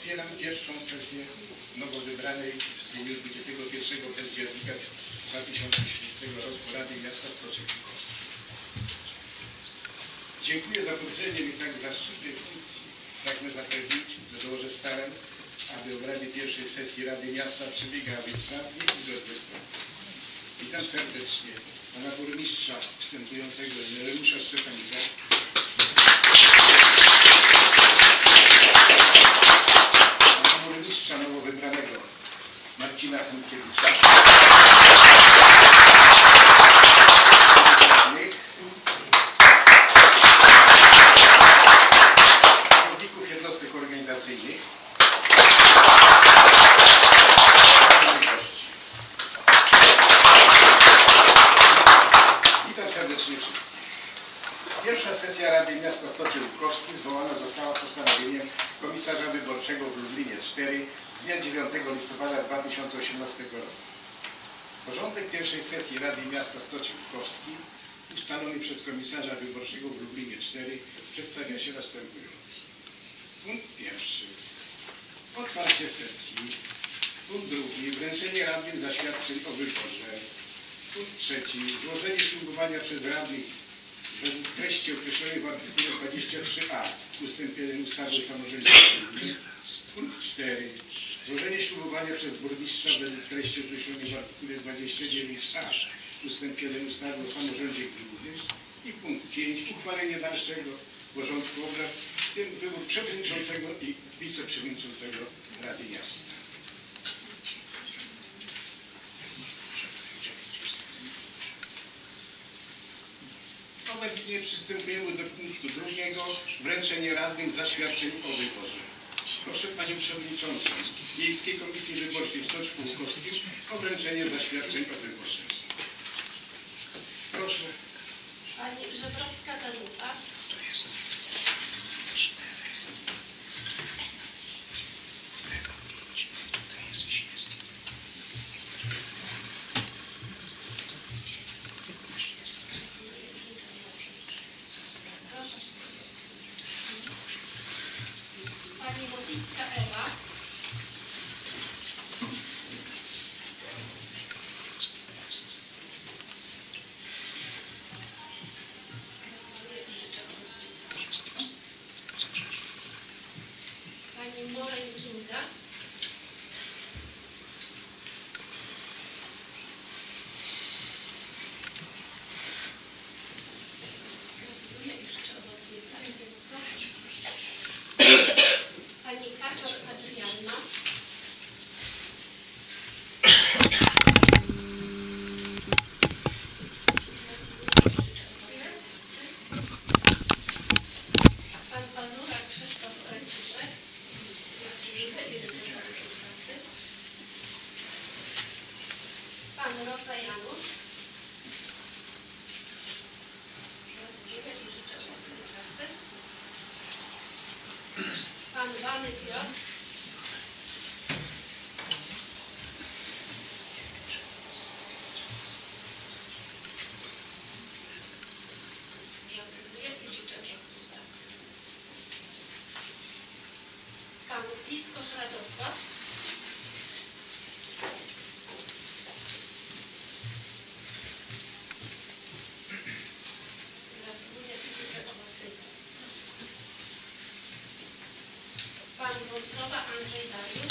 Otwieram pierwszą sesję nowo wybranej w dniu 21 października 2020 roku Rady Miasta Stoczek Łukowski. Dziękuję za powierzenie mi tak zaszczytnej funkcji. Pragnę zapewnić, że dołożę starań, aby obrady pierwszej sesji Rady Miasta przebiegały sprawnie i zgodnie z prawem. Witam serdecznie pana burmistrza wstępującego Ireneusza Szczepanika, pana burmistrza nowo wybranego Marcina Sękiewicza, kierowników jednostek organizacyjnych, Pierwsza sesja Rady Miasta Stoczek Łukowski zwołana została postanowieniem komisarza wyborczego w Lublinie 4 z dnia 9 listopada 2018 roku. Porządek pierwszej sesji Rady Miasta Stoczek Łukowski ustalony przez komisarza wyborczego w Lublinie 4 przedstawia się następująco. Punkt pierwszy. Otwarcie sesji. Punkt drugi. Wręczenie radnym zaświadczeń o wyborze. Punkt trzeci. Złożenie ślubowania przez radnych według treści określonej w artykule 23a ust. 1 ustawy o samorządzie gminnym. Punkt 4. Złożenie ślubowania przez burmistrza według treści określonej w artykule 29a ust. 1 ustawy o samorządzie gminnym. I punkt 5. Uchwalenie dalszego porządku obrad, w tym wybór przewodniczącego i wiceprzewodniczącego Rady Miasta. Obecnie przystępujemy do punktu drugiego. Wręczenie radnym zaświadczeń o wyborze. Proszę Panią Przewodniczącą Miejskiej Komisji Wyborczej w Stoczku Łukowskim o wręczenie zaświadczeń o wyborze. Proszę. Pani Żebrowska Danuta. Pani Wodnicka Ewa. Pani Moreń Kinga. Pani Kaczor Adrianna. Pan Pazura Krzysztof Franciszek. Pan Rosa Janusz. Pan Wany Piotr. Gratuluję i życzę współpracy. Pan Piskosz Radosław. Gratuluję i życzę owocnej pracy. Pan Wątroba Andrzej Dariusz.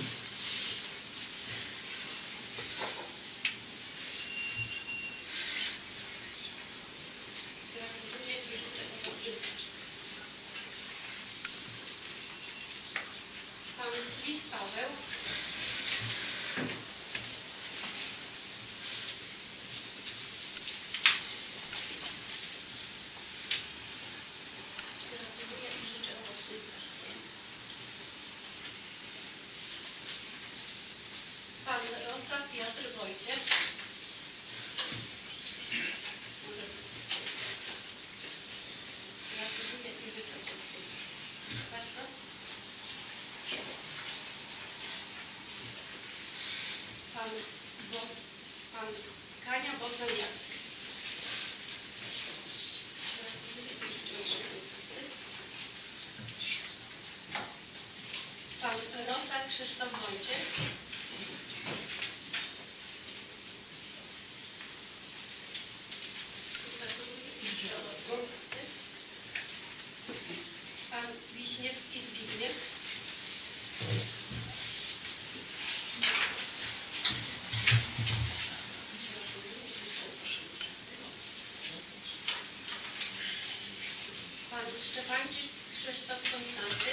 Gratuluję i życzę owocnej pracy. Pan Lis Paweł. Gratuluję i życzę owocnej pracy. Pan Rosa Piotr Wojciech. Gratuluję i życzę owocnej pracy. Bardzo. Pan Kania Bogdan Jacek. Gratuluję i życzę owocnej pracy. Pan Pełnomocnicy. Pan Wiśniewski Zbigniew. Pan Szczepańczyk Krzysztof Konstanty.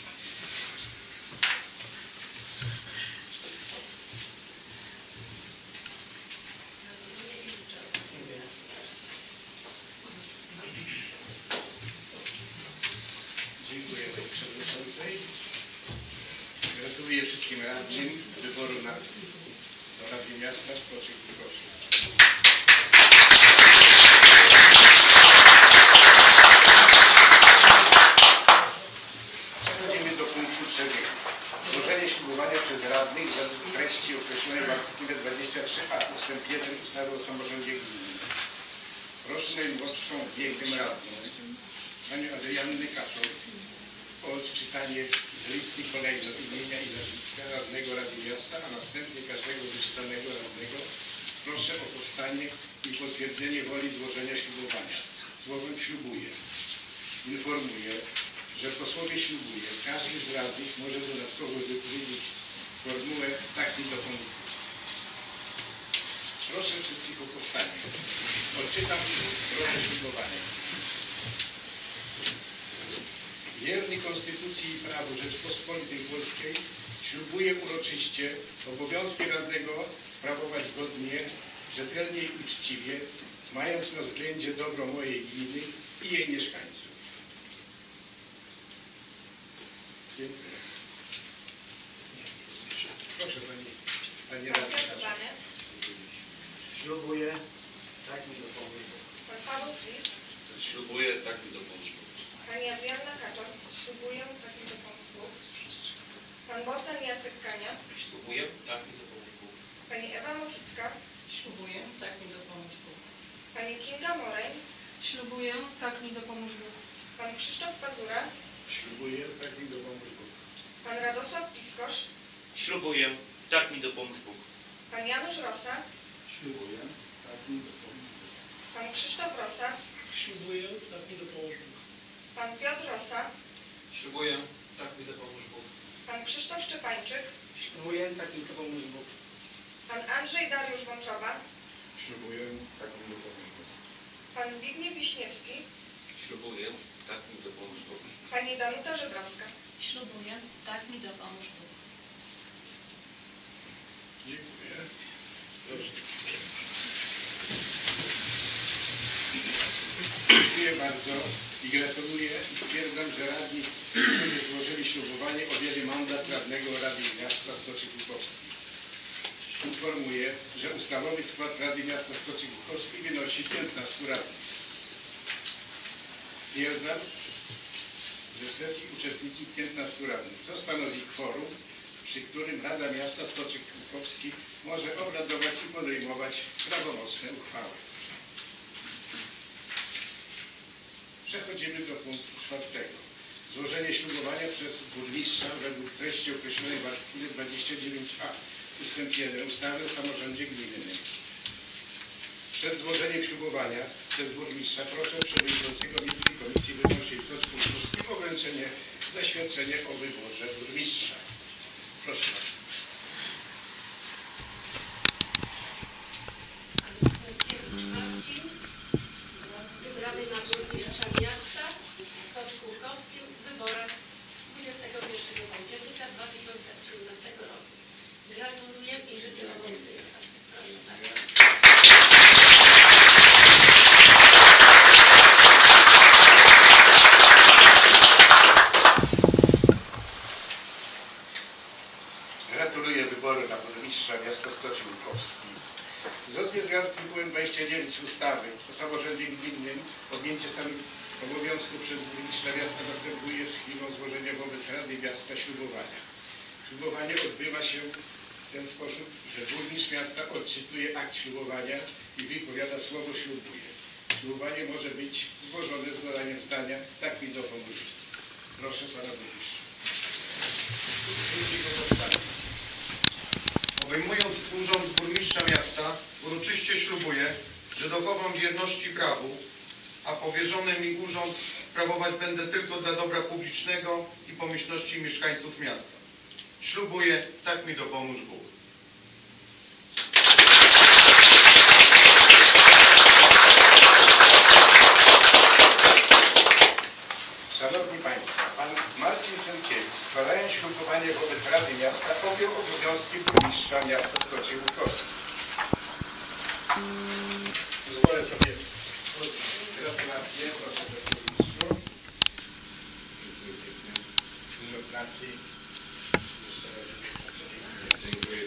Dziękuję Pani Przewodniczącej. Gratuluję wszystkim radnym wyboru do Rady Miasta Stoczek Łukowski. Przechodzimy do punktu 3. Złożenie ślubowania przez radnych według treści określonej w artykule 23a ust. 1 ustawy o samorządzie gminnym. Proszę najmłodszą biegłym radną, Panią Adriannę Kaczor, o odczytanie z listy kolejno imienia i nazwiska radnego Rady Miasta, a następnie każdego wyczytanego radnego proszę o powstanie i potwierdzenie woli złożenia ślubowania. Słowem ślubuję. Informuję, że po słowie ślubuję każdy z radnych może dodatkowo wypowiedzieć formułę tak mi dopomóż. Proszę wszystkich o powstanie. Odczytam proszę ślubowania. Wierny Konstytucji i prawu Rzeczpospolitej Polskiej ślubuję uroczyście obowiązki radnego sprawować godnie, rzetelnie i uczciwie, mając na względzie dobro mojej gminy i jej mieszkańców. Dziękuję. Proszę Pani Radna. Ślubuję, tak mi dopomóż Bóg. Pan Paweł Flis. Ślubuję, tak mi dopomóż Bóg. Pani Adrianna Kaczor. Ślubuję, tak mi dopomóż Bóg. Pan Bogdan Jacek Kania. Ślubuję, tak mi dopomóż Bóg. Pani Ewa Mokicka. Ślubuję, tak mi dopomóż Bóg. Pani Kinga Moreń. Ślubuję, tak mi dopomóż Bóg. Pan Krzysztof Pazura. Ślubuję, tak mi dopomóż Bóg. Pan Radosław Piskosz. Ślubuję, tak mi dopomóż Bóg. Pan Janusz Rosa. Ślubuję, tak mi dopomóż Bóg. Pan Krzysztof Rosa. Ślubuję, tak mi dopomóż Bóg. Pan Piotr Rosa. Ślubuję, tak mi dopomóż Bóg. Pan Krzysztof Szczepańczyk. Ślubuję, tak mi dopomóż Bóg. Pan Andrzej Dariusz Wątroba. Ślubuję, tak mi dopomóż Bóg. Pan Zbigniew Wiśniewski. Ślubuję, tak mi dopomóż Bóg. Pani Danuta Żebrowska. Ślubuję, tak mi dopomóż Bóg. Dziękuję. Proszę. Dziękuję bardzo i gratuluję i stwierdzam, że radni, którzy złożyli ślubowanie, objęli mandat radnego Rady Miasta Stoczek Łukowski. Informuję, że ustawowy skład Rady Miasta Stoczek Łukowski wynosi 15 radnych. Stwierdzam, że w sesji uczestniczy 15 radnych, co stanowi kworum, przy którym Rada Miasta Stoczek Łukowski może obradować i podejmować prawomocne uchwały. Przechodzimy do punktu 4. Złożenie ślubowania przez burmistrza według treści określonej w artykule 29a ust. 1 ustawy o samorządzie gminnym. Przed złożeniem ślubowania przez burmistrza proszę przewodniczącego Miejskiej Komisji Wyborczej w Stoczku Łukowskim o wręczenie zaświadczenia o wyborze burmistrza. Proszę bardzo. Pan Sękiewicz Marcin, wybrany na burmistrza miasta w Stoczku Łukowskim w wyborach 21 października 2018 roku. Gratuluję i życzę owocnej pracy. Proszę bardzo. Gratuluję wyboru na burmistrza miasta Stoczek Łukowski. Zgodnie z artykułem 29 ustawy o samorządzie gminnym objęcie stanu obowiązku przez burmistrza miasta następuje z chwilą złożenia wobec Rady Miasta ślubowania. Ślubowanie odbywa się w ten sposób, że burmistrz miasta odczytuje akt ślubowania i wypowiada słowo ślubuje. Ślubowanie może być złożone z dodaniem zdania tak mi dopomóż. Proszę pana burmistrza. Obejmując urząd burmistrza miasta, uroczyście ślubuję, że dochowam wierności prawu a powierzony mi urząd sprawować będę tylko dla dobra publicznego i pomyślności mieszkańców miasta. Ślubuję, tak mi dopomóż Bóg. Szanowni Państwo, Pan Marcin Sękiewicz, składając ślubowanie wobec Rady Miasta, objął obowiązki burmistrza miasta Stoczek Łukowski. Pozwolę sobie gratulacje, proszę do burmistrzu. Dużo pracy. Dziękuję.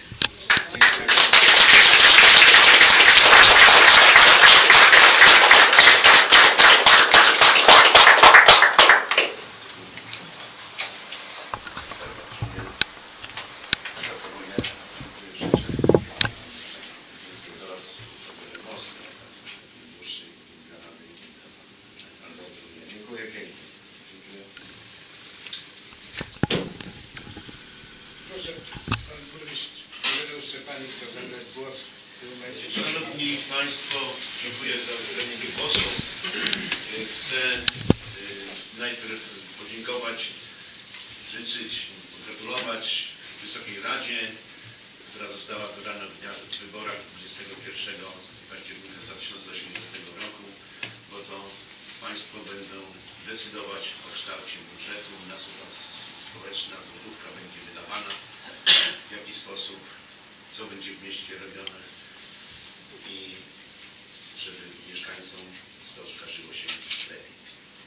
Proszę, pan burmistrz Ireneusz Szczepanik chciał zabrać głos w tym momencie. Szanowni Państwo, dziękuję za udzielenie mi głosu. Chcę najpierw podziękować, życzyć, pogratulować Wysokiej Radzie, która została wybrana w wyborach 21 października 2018 roku, bo to Państwo będą decydować o kształcie budżetu, na co ta społeczna złotówka będzie wydawana, w jaki sposób, co będzie w mieście robione i żeby mieszkańcom Stoczka żyło się lepiej.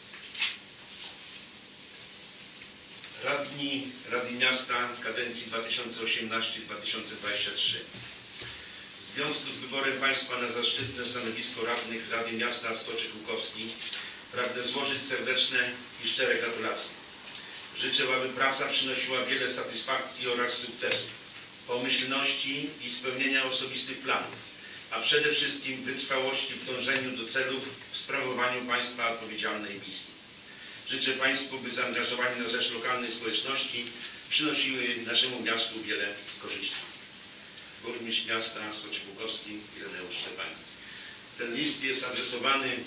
Radni Rady Miasta kadencji 2018-2023. W związku z wyborem Państwa na zaszczytne stanowisko radnych Rady Miasta Stoczek Łukowski pragnę złożyć serdeczne i szczere gratulacje. Życzę, aby praca przynosiła wiele satysfakcji oraz sukcesów, pomyślności i spełnienia osobistych planów, a przede wszystkim wytrwałości w dążeniu do celów w sprawowaniu Państwa odpowiedzialnej misji. Życzę Państwu, by zaangażowanie na rzecz lokalnej społeczności przynosiły naszemu miastu wiele korzyści. Burmistrz miasta Stoczek Łukowski Ireneusz Szczepanik. Ten list jest adresowany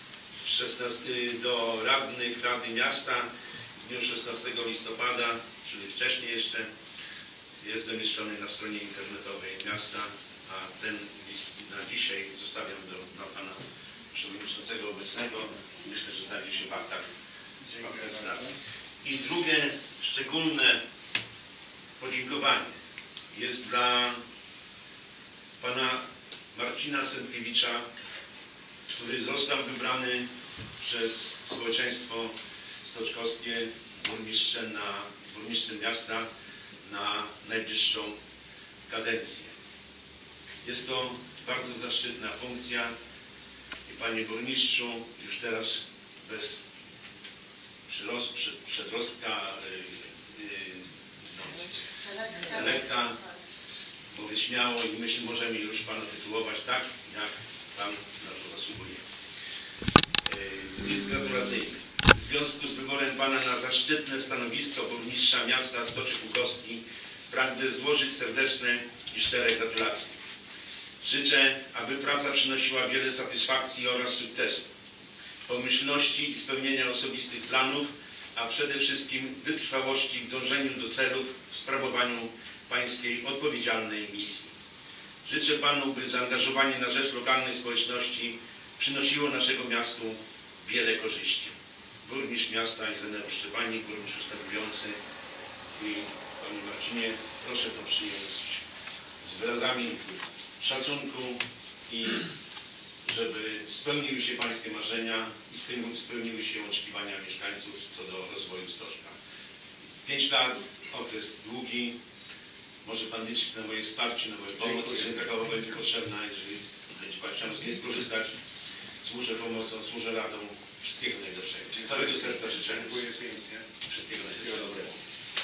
do radnych Rady Miasta w dniu 16 listopada, czyli wcześniej jeszcze. Jest zamieszczony na stronie internetowej miasta, a ten list na dzisiaj zostawiam dla Pana Przewodniczącego obecnego. Myślę, że znajdzie się w aktach. I drugie szczególne podziękowanie jest dla Pana Marcina Sękiewicza, który został wybrany przez społeczeństwo stoczkowskie burmistrzem miasta na najbliższą kadencję. Jest to bardzo zaszczytna funkcja i Panie Burmistrzu, już teraz bez przedrostka elekta, mówię śmiało i myślę, możemy już Pana tytułować tak, jak Pan na to zasługuje. List gratulacyjny. W związku z wyborem Pana na zaszczytne stanowisko burmistrza miasta Stoczek Łukowski pragnę złożyć serdeczne i szczere gratulacje. Życzę, aby praca przynosiła wiele satysfakcji oraz sukcesów, pomyślności i spełnienia osobistych planów, a przede wszystkim wytrwałości w dążeniu do celów w sprawowaniu Pańskiej odpowiedzialnej misji. Życzę Panu, by zaangażowanie na rzecz lokalnej społeczności przynosiło naszemu miastu wiele korzyści. Burmistrz miasta Ireneusz Szczepanik, burmistrz ustępujący i Panie Marcinie, proszę to przyjąć z wyrazami szacunku i żeby spełniły się Pańskie marzenia i spełniły się oczekiwania mieszkańców co do rozwoju Stoczka. 5 lat, okres długi, może Pan liczyć na moje wsparcie, na moją pomoc, jeżeli takowa będzie potrzebna, jeżeli będzie Pan chciał z niej skorzystać. Służę pomocą, służę radą. Wszystkiego najlepszego. Z całego serca życzę. Dziękuję pięknie. Wszystkiego najlepszego.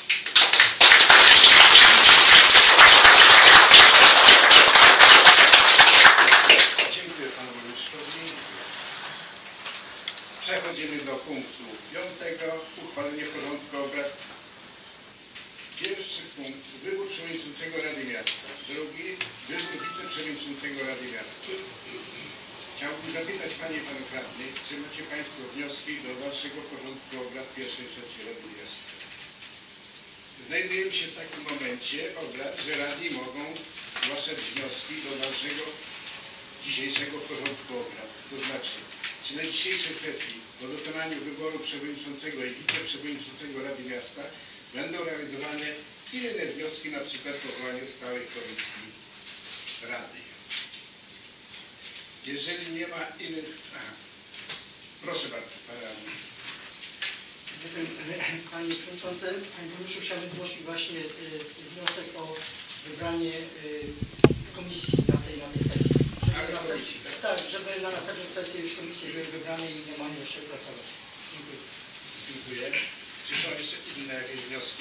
Dziękuję Panu Burmistrzowi. Przechodzimy do punktu 5. Uchwalenie porządku obrad. Pierwszy punkt. Wybór przewodniczącego Rady Miasta. Drugi. Wybór wiceprzewodniczącego Rady Miasta. Chciałbym zapytać Panie i Panów Radnych, czy macie Państwo wnioski do dalszego porządku obrad pierwszej sesji Rady Miasta? Znajdujemy się w takim momencie obrad, że radni mogą zgłaszać wnioski do dalszego dzisiejszego porządku obrad. To znaczy, czy na dzisiejszej sesji po dokonaniu wyboru przewodniczącego i wiceprzewodniczącego Rady Miasta będą realizowane inne wnioski, na przykład powołanie stałej komisji Rady. Jeżeli nie ma innych... Aha. Proszę bardzo, Pan Radny. Panie Przewodniczący, Panie Burmistrzu, chciałbym zgłosić właśnie wniosek o wybranie komisji na tej sesji. Ale na komisji, tak? Tak, żeby na następną sesję już komisje były wybrane i normalnie jeszcze pracować. Dziękuję. Dziękuję. Czy są jeszcze inne jakieś wnioski?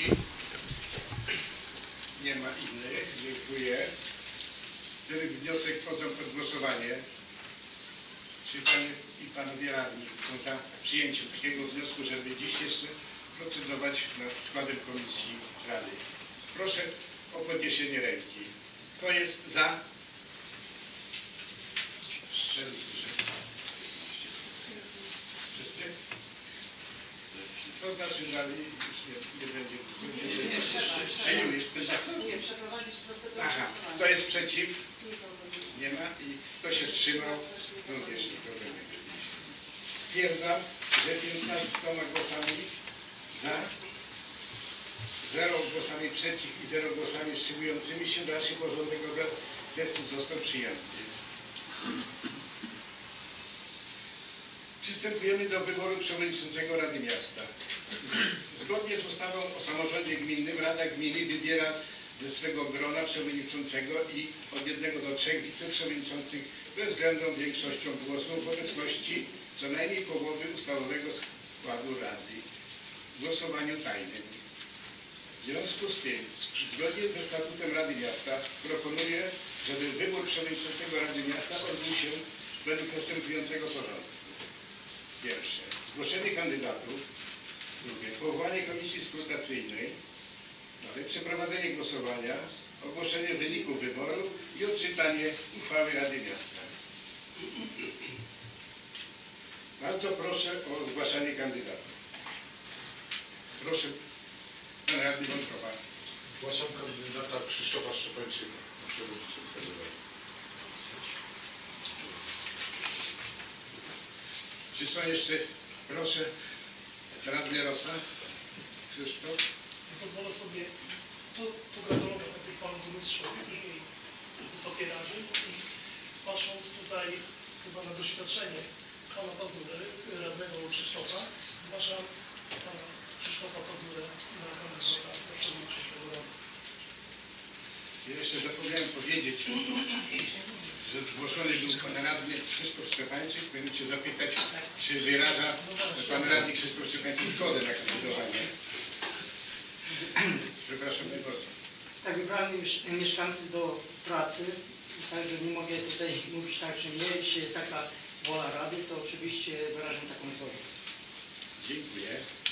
Nie ma innych. Dziękuję. Wtedy wniosek poddam pod głosowanie. Czy Panie i Panowie Radni są za przyjęciem takiego wniosku, żeby dziś jeszcze procedować nad składem komisji Rady? Proszę o podniesienie ręki. Kto jest za? Wszyscy? To znaczy dalej już nie będzie. Nie, przeprowadzić procedurę Aha, głosowania. kto jest przeciw? Nie ma. I kto się wstrzymał? Również nikogo nie ma. Stwierdzam, że 15 głosami za, 0 głosami przeciw i 0 głosami wstrzymującymi się dalszy porządek obrad sesji został przyjęty. Przystępujemy do wyboru przewodniczącego Rady Miasta. Zgodnie z ustawą o samorządzie gminnym Rada Gminy wybiera ze swego grona przewodniczącego i od 1 do 3 wiceprzewodniczących bezwzględną większością głosów w obecności co najmniej połowy ustawowego składu Rady w głosowaniu tajnym. W związku z tym, zgodnie ze statutem Rady Miasta proponuję, żeby wybór przewodniczącego Rady Miasta odbył się według następującego porządku. Pierwsze, zgłoszenie kandydatów. Drugie, powołanie komisji skrutacyjnej. Dalej, przeprowadzenie głosowania, ogłoszenie wyniku wyboru i odczytanie uchwały Rady Miasta. Bardzo proszę o zgłaszanie kandydatów. Proszę, Pan Radny Wątroba. Zgłaszam kandydata Krzysztofa Szczepańczyka na przewodniczącego Rady. Czy są jeszcze, proszę, Radny Rosa, Krzysztof. Pozwolę sobie pogratulować panu burmistrzowi i Wysokiej Radzie i patrząc tutaj chyba na doświadczenie pana Pazury, radnego Krzysztofa, uważam pana Krzysztofa Pazurę na kandydata do przewodniczącego Rady. Ja jeszcze zapomniałem powiedzieć, że zgłoszony był pan radny Krzysztof Szczepańczyk. Powinien się zapytać, czy wyraża pan radny Krzysztof Szczepańczyk zgodę na kandydowanie. Przepraszam, Panie Poseł. Tak, wybrani mieszkańcy do pracy, także nie mogę tutaj mówić tak, czy nie. Jeśli jest taka wola Rady, to oczywiście wyrażam taką zgodę. Dziękuję.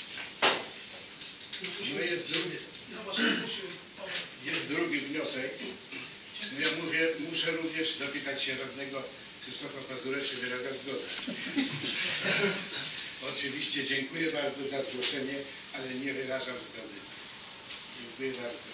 No jest drugi wniosek. No ja mówię, muszę również zapytać się radnego Krzysztofa Pazurę, czy wyraża zgodę. Oczywiście dziękuję bardzo za zgłoszenie, ale nie wyrażam zgody. Dziękuję bardzo.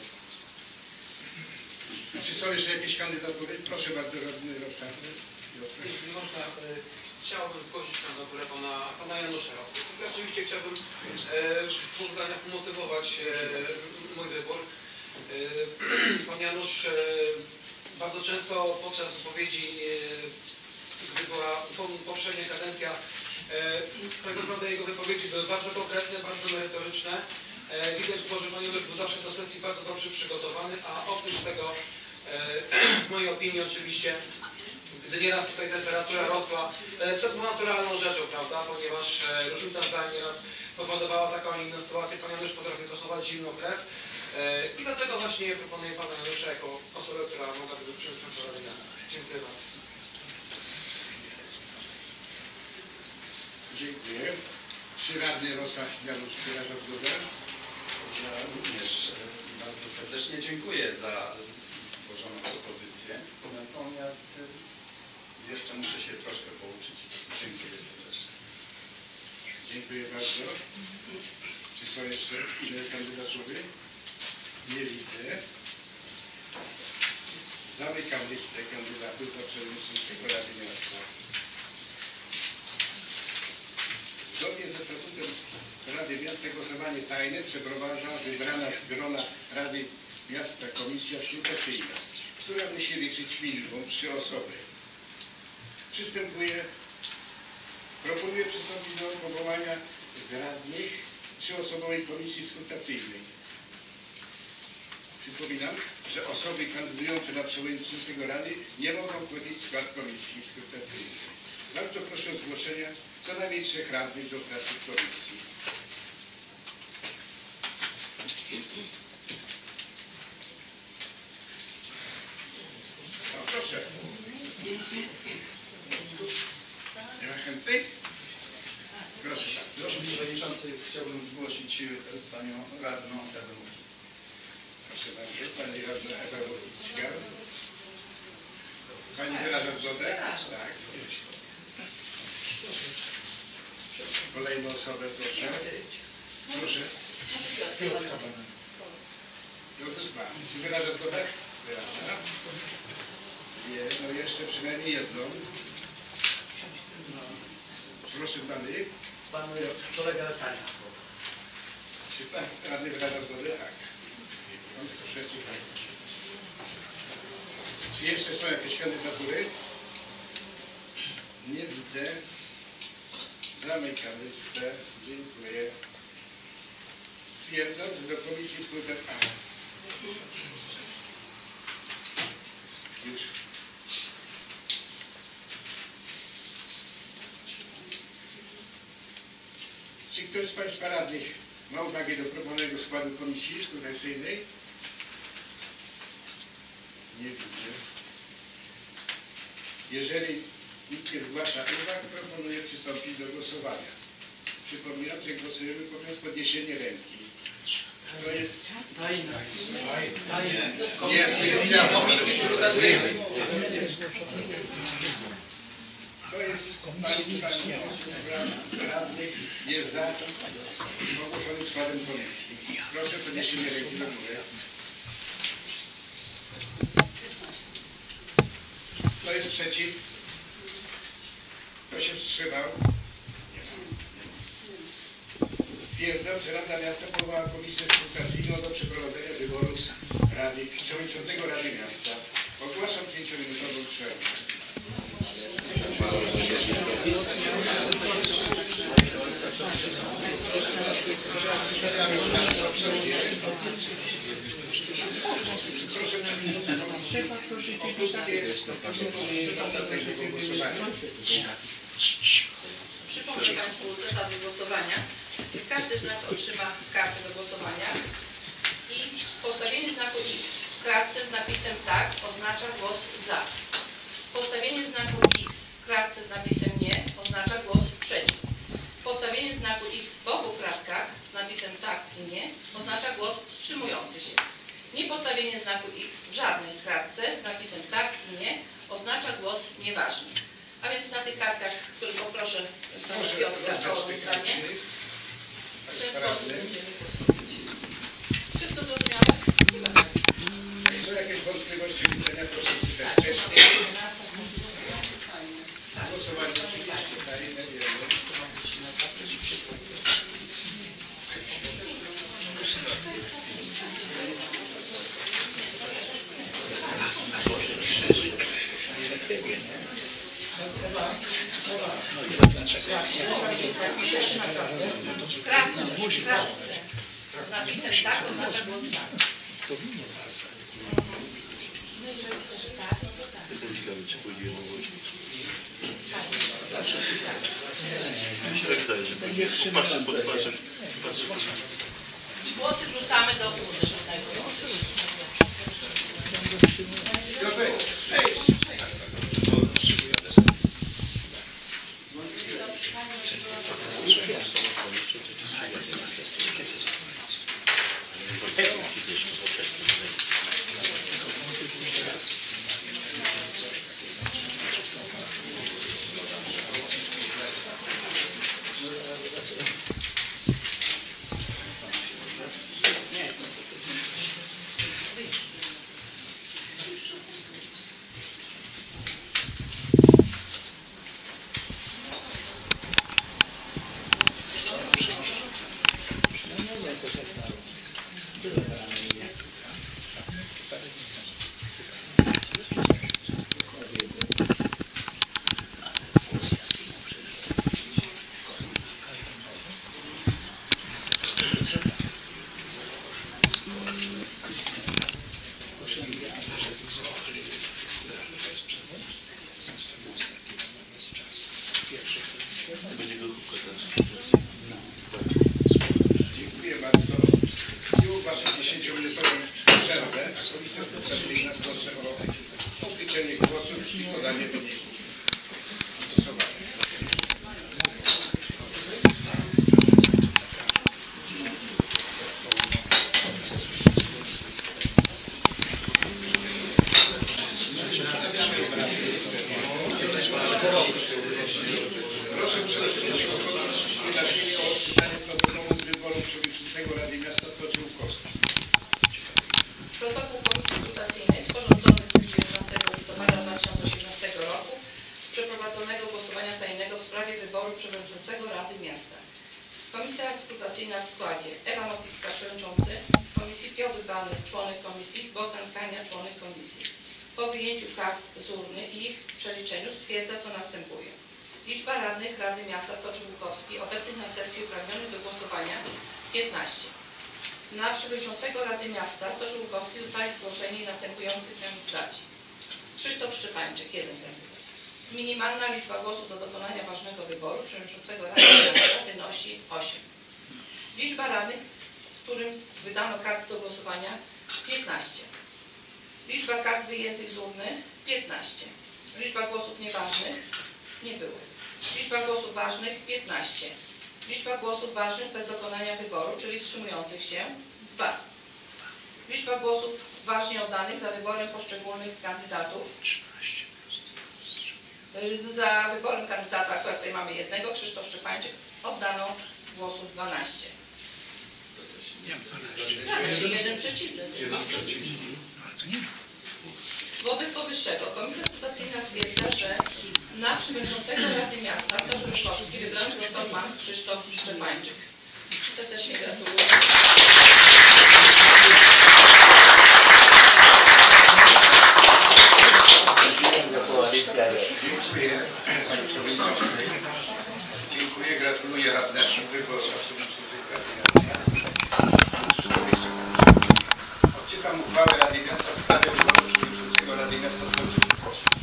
Czy są jeszcze jakieś kandydatury? Proszę bardzo, radny Rosawy. Jeśli można, chciałbym zgłosić kandydaturę pana Janusza Rosy. Oczywiście chciałbym w dwóch zdaniach umotywować mój wybór. Pan Janusz bardzo często podczas wypowiedzi, gdy była poprzednia kadencja, tak naprawdę jego wypowiedzi były bardzo konkretne, bardzo merytoryczne. Widać było, że Pan Janusz był zawsze do sesji bardzo dobrze przygotowany, a oprócz tego, w mojej opinii oczywiście, gdy nieraz tutaj temperatura rosła, co jest naturalną rzeczą, prawda, ponieważ różnica zdań nieraz powodowała taką inną sytuację. Pan Janusz potrafi zachować zimną krew i dlatego właśnie proponuję Pana Janusza jako osobę, która mogłaby być przewodniczącą Rady Miasta. Dziękuję bardzo. Dziękuję. Czy radny Rosa Janusz wyraża zgodę? Ja również bardzo serdecznie dziękuję za złożoną propozycję. Natomiast Jeszcze muszę się troszkę pouczyć. Dziękuję serdecznie. Dziękuję bardzo. Czy są jeszcze inne kandydatury? Nie widzę. Zamykam listę kandydatów do przewodniczącego Rady Miasta. Zgodnie ze statutem Rady Miasta głosowanie tajne przeprowadza wybrana z grona Rady Miasta Komisja Skrutacyjna, która musi liczyć minimum 3 osoby. Proponuję przystąpić do powołania z radnych 3-osobowej komisji skrutacyjnej. Przypominam, że osoby kandydujące na przewodniczącego Rady nie mogą wchodzić w skład komisji skrutacyjnej. Bardzo proszę o zgłoszenia co najmniej 3 radnych do pracy w komisji. No, proszę. Nie ma chętnych? Proszę bardzo. Proszę Przewodniczący, chciałbym zgłosić Panią Radną Ewę Łuczycką. Proszę bardzo, Pani Radna Ewa Łuczycka. Pani wyraża zgodę? Tak. Kolejną osobę proszę. Proszę. Czy wyraża zgodę? Wyraża. Nie, no jeszcze przynajmniej jedną. Proszę dalej. Pan kolega Tania. Czy pan radny wyraża zgodę? Tak. Proszę, czy jeszcze są jakieś kandydatury? Nie widzę. Zamykam listę. Dziękuję. Stwierdzam, że do komisji skrutacyjnej. Już. Czy ktoś z Państwa radnych ma uwagę do proponowanego składu komisji skrutacyjnej? Nie widzę. Jeżeli nikt nie zgłasza uwag, proponuję przystąpić do głosowania. Przypominam, że głosujemy poprzez podniesienie ręki. To jest... To jest Państwa radnych jest za ogłoszonym składem komisji. Proszę podniesienie ręki do góry. Kto jest przeciw? Kto się wstrzymał? Stwierdzam, że Rada Miasta powołała komisję skrutacyjną do przeprowadzenia wyboru przewodniczącego Rady Miasta. Ogłaszam 5-minutową przerwę. Przypomnę Państwu zasady głosowania. Każdy z nas otrzyma kartę do głosowania i postawienie znaku X w kartce z napisem tak oznacza głos za. Postawienie znaku X w kratce z napisem nie oznacza głos przeciw. Postawienie znaku X w obu kratkach z napisem tak i nie oznacza głos wstrzymujący się. Niepostawienie znaku X w żadnej kratce z napisem tak i nie oznacza głos nieważny. A więc na tych kartkach, które poproszę pana Piotra o rozdanie, w ten sposób będziemy głosować. Wszystko zrozumiałe? Są jakieś wątpliwości widzenia, proszę pisać wcześniej. Głosowanie oczywiście tajne, wiemy. W kratce z napisem tak oznacza głos za. Głosy wrzucamy do urny. Dziękuję bardzo. I ogłaszam 10-minutową przerwę. Komisja Rekrutacyjna proszę o policzenie głosów i podanie wyników głosowania. Proszę przewodniczącego komisji o odczytanie protokołu z wyboru przewodniczącego Rady Miasta Stoczek Łukowski. Protokół Komisji Rekrutacyjnej sporządzony w dniu 19 listopada 2018 roku z przeprowadzonego głosowania tajnego w sprawie wyboru przewodniczącego Rady Miasta. Komisja Rekrutacyjna w składzie: Ewa Motlicka, przewodniczący komisji, Piotr Bany, członek komisji, Bogdan Fania, członek komisji. Po wyjęciu kart z urny i ich przeliczeniu stwierdza, co następuje. Liczba radnych Rady Miasta Stoczek Łukowski obecnych na sesji uprawnionych do głosowania 15. Na przewodniczącego Rady Miasta Stoczek Łukowski zostali zgłoszeni następujący kandydaci. Krzysztof Szczepańczyk, 1 kandydat. Minimalna liczba głosów do dokonania ważnego wyboru przewodniczącego Rady Miasta wynosi 8. Liczba radnych, którym wydano karty do głosowania 15. Liczba kart wyjętych z urny 15. Liczba głosów nieważnych nie było. Liczba głosów ważnych 15. Liczba głosów ważnych bez dokonania wyboru, czyli wstrzymujących się 2. Liczba głosów ważnie oddanych za wyborem poszczególnych kandydatów. Za wyborem kandydata, akurat tutaj mamy jednego, Krzysztof Szczepańczyk, oddano głosów 12. Czyli jeden przeciwny. Wobec powyższego Komisja Rekrutacyjna stwierdza, że na przewodniczącego Rady Miasta Stoczek Łukowski wybrany został pan Krzysztof Szczepańczyk. Serdecznie gratuluję. Dziękuję Pani Przewodniczącej. Dziękuję, gratuluję radnemu wyboru przewodniczącego Rady Miasta. Odczytam uchwałę Rady Miasta w sprawie wyboru przewodniczącego Rady Miasta Stoczek Łukowski.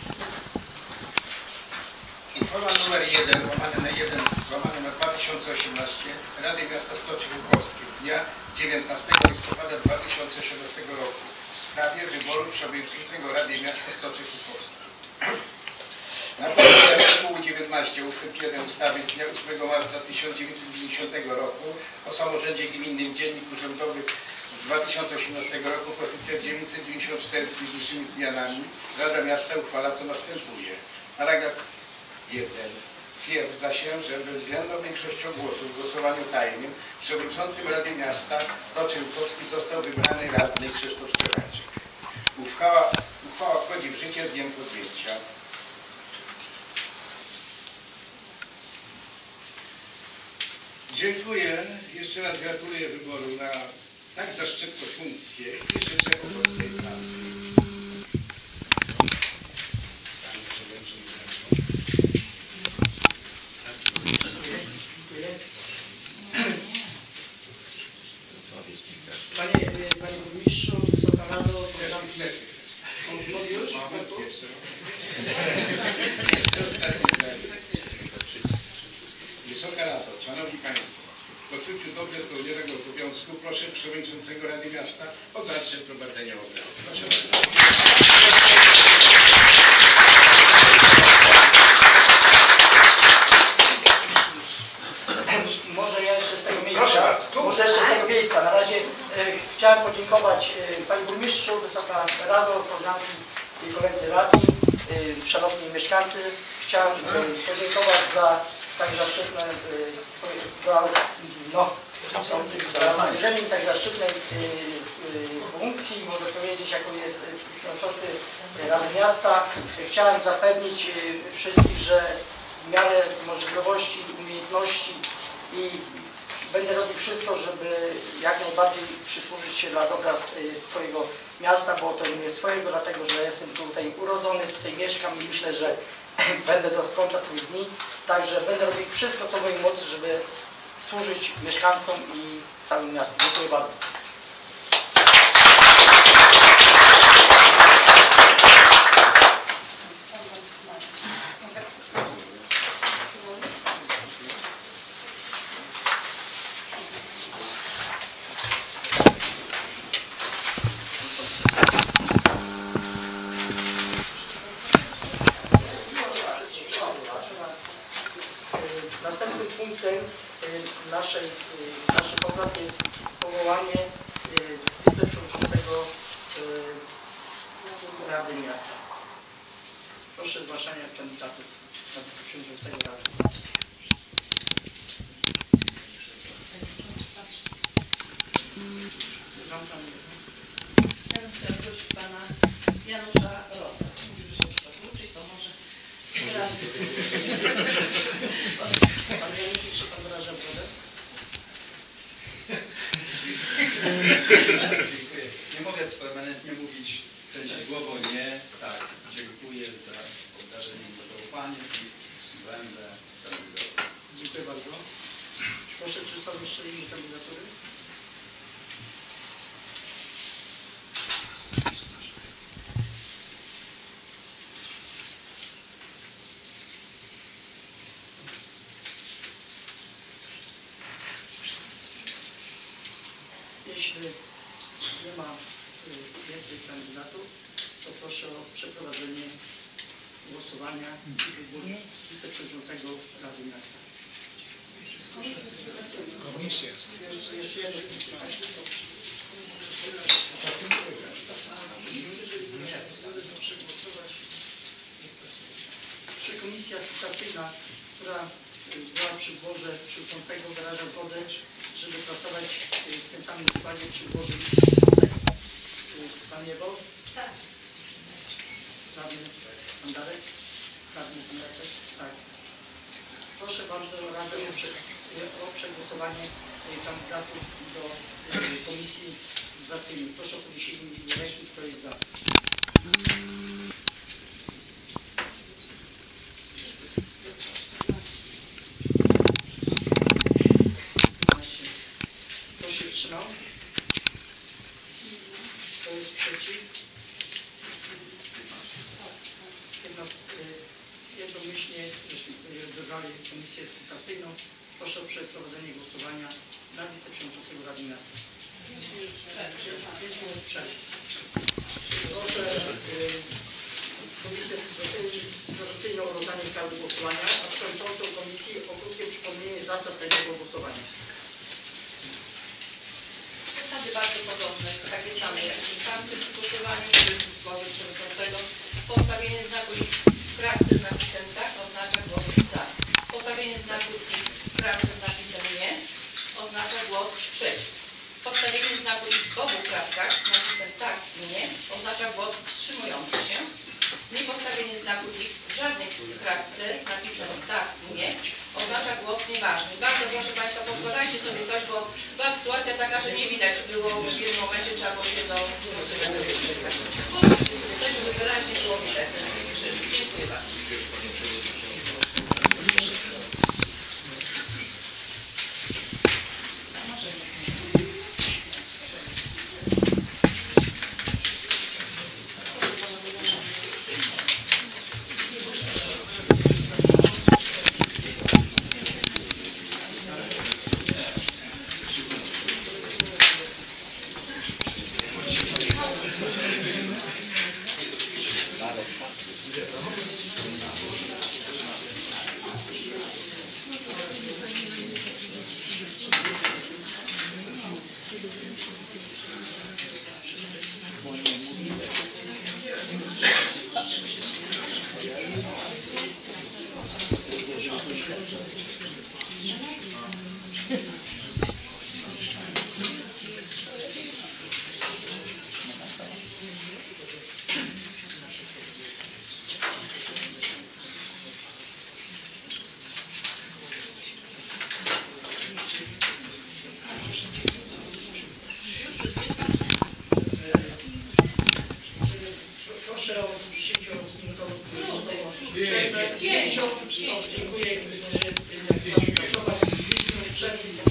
Uchwała nr 1 łamane na 2018 Rady Miasta Stoczek Łukowski z dnia 19 listopada 2018 roku w sprawie wyboru przewodniczącego Rady Miasta Stoczek Łukowski. Na podstawie artykułu 19 ust. 1 ustawy z dnia 8 marca 1990 roku o samorządzie gminnym, Dziennik Urzędowy z 2018 roku, pozycja 994 z dzisiejszymi zmianami, Rada Miasta uchwala, co następuje. Paragraf 1. Stwierdza się, że bezwzględną większością głosów w głosowaniu tajnym przewodniczącym Rady Miasta Stoczek Łukowski został wybrany radny Krzysztof Szczepańczyk. Uchwała wchodzi w życie z dniem podjęcia. Dziękuję. Jeszcze raz gratuluję wyboru na tak zaszczytną funkcję i życzę owocnej pracy. Panie Przewodniczącemu. Panie Burmistrzu, Wysoka Rado, Wysoka Rado, Szanowni Państwo, w poczuciu dobrze spełnionego obowiązku proszę Przewodniczącego Rady Miasta o dalsze prowadzenie obrad. Proszę bardzo. Może ja jeszcze z tego miejsca, na razie chciałem podziękować Panie Burmistrzu, Wysoka Rado, koleżanki i koledzy radni, szanowni mieszkańcy. Chciałem podziękować za tak zaszczytne, za udzielenie tak zaszczytnej funkcji, można powiedzieć, jaką jest przewodniczący Rady Miasta. Chciałem zapewnić wszystkich, że w miarę możliwości, umiejętności i będę robił wszystko, żeby jak najbardziej przysłużyć się dla dobra swojego miasta, bo to nie jest swojego, dlatego że jestem tutaj urodzony, tutaj mieszkam i myślę, że będę do końca swoich dni. Także będę robił wszystko, co w mojej mocy, żeby służyć mieszkańcom i całym miastu. Dziękuję bardzo. Następnym punktem naszych obrad jest powołanie wiceprzewodniczącego Rady Miasta. Proszę o zgłaszanie kandydatów na wiceprzewodniczącego Rady. Ja bym chciała zgłosić pana Janusza Rosa. Mówi, że się chce wrócić, to może Pan Janusz, czy pan wyraża zgodę? Dziękuję. Nie mogę permanentnie mówić prawidłowo nie. Tak, dziękuję za obdarzenie mi zaufanie i będę kandydował. Dziękuję bardzo. Proszę, czy są jeszcze inne kandydatury? Jeśli nie ma więcej kandydatów, to proszę o przeprowadzenie głosowania i wybór wiceprzewodniczącego Rady Miasta. Komisja. Jeszcze jedno Czy komisja sukcesyjna, która była przy wyborze przewodniczącego, wyraża zgodę, żeby pracować w tym samym składzie przy wyborze przewodniczącego? Pan Jewo? Tak. Radny pan Darek? Radny pan Darek? Tak. Proszę bardzo Radę o przegłosowanie kandydatów do komisji administracyjnej. Proszę o podniesienie ręki, kto jest za. Kto się wstrzymał? Kto jest przeciw? Jednomyślnie, jeśli wybrali komisję eksplikacyjną, proszę o przeprowadzenie głosowania na wiceprzewodniczącego Rady Miasta. 5 minut przerwy. Proszę komisję eksplikacyjną o rozdanie karty głosowania, a przewodniczącą komisji o krótkie przypomnienie zasad tajnego głosowania. Zasady bardzo podobne, takie same jak w tamtym głosowaniu, w wyborze przewodniczącego. Postawienie znaku X w kratce z napisem tak oznacza głos za. Postawienie znaku X w kratce z napisem nie oznacza głos przeciw. Postawienie znaku X w obu kratkach z napisem tak i nie oznacza głos wstrzymujący się. Niepostawienie znaku X w żadnej kratce z napisem tak i nie oznacza głos nieważny. Bardzo proszę Państwa, podkładajcie sobie coś, bo była sytuacja taka, że nie widać było w jednym momencie, trzeba było się do... Podkładajcie sobie coś, żeby wyraźnie było widać. Dziękuję bardzo. Proszę o 10-minutową przerwę. Dziękuję. Myślę, że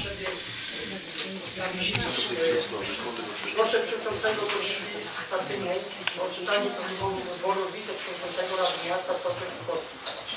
Proszę przewodniczącego Komisji Stacyjnej o odczytanie protokołu wyboru wiceprzewodniczącego Rady Miasta Stoczek Łukowski.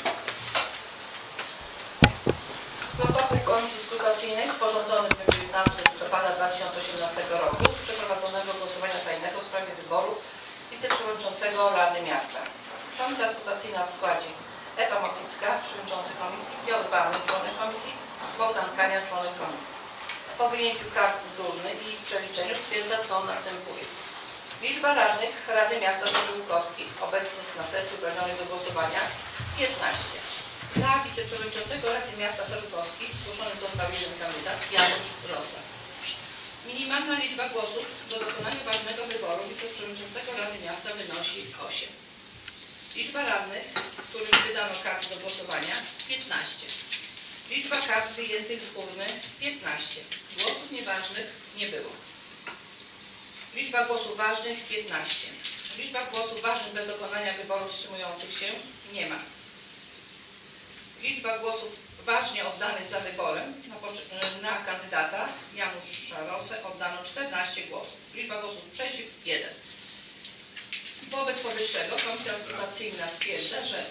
Protokół Komisji Skrutacyjnej sporządzony w dniu 19 listopada 2018 roku z przeprowadzonego głosowania tajnego w sprawie wyboru wiceprzewodniczącego Rady Miasta. Komisja Skrutacyjna w składzie Ewa Moklicka, przewodniczący komisji, Piotr Bany, członek komisji, Bogdan Kania, członek komisji. Po wyjęciu kart z urny i ich przeliczeniu stwierdza, co następuje. Liczba radnych Rady Miasta Stoczek Łukowski obecnych na sesji uprawnionych do głosowania 15. Dla wiceprzewodniczącego Rady Miasta Stoczek Łukowski zgłoszony został jeden kandydat, Janusz Rosa. Minimalna liczba głosów do dokonania ważnego wyboru wiceprzewodniczącego Rady Miasta wynosi 8. Liczba radnych, którym wydano karty do głosowania 15. Liczba kart wyjętych z urny 15. Głosów nieważnych nie było. Liczba głosów ważnych 15. Liczba głosów ważnych bez dokonania wyboru wstrzymujących się nie ma. Liczba głosów ważnie oddanych za wyborem na kandydata Janusza Rosę oddano 14 głosów. Liczba głosów przeciw 1. Wobec powyższego Komisja Skrutacyjna stwierdza, że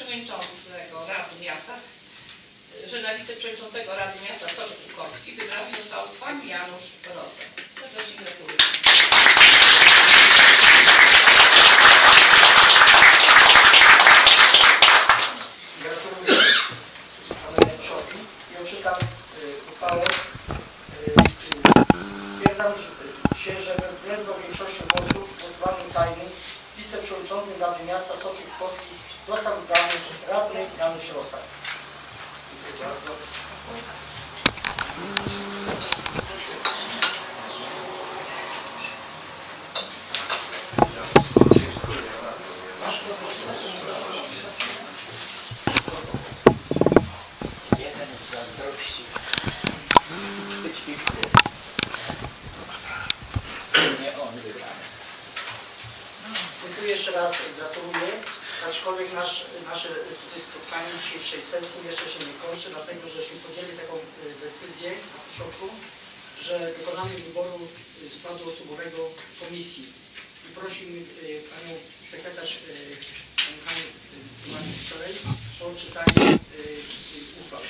na wiceprzewodniczącego Rady Miasta Stoczek Łukowski wybrany został pan Janusz Rosa. Serdecznie gratuluję. Gratuluję panu Januszowi i odczytam uchwałę. Stwierdzam się, że bezwzględną większością głosów w głosowaniu tajnym wiceprzewodniczącym Rady Miasta Stoczek Łukowski został wybrany radny Janusz Rosa. Dziękuję bardzo. Jeden z zazdrości. Nie on wybrany. Dziękuję jeszcze raz, gratuluję. Aczkolwiek nasze spotkanie dzisiejszej sesji jeszcze się nie kończy, dlatego żeśmy podjęli taką decyzję na początku, że dokonamy wyboru składu osobowego komisji. I prosimy panią sekretarz Hanię wczoraj o odczytanie uchwał.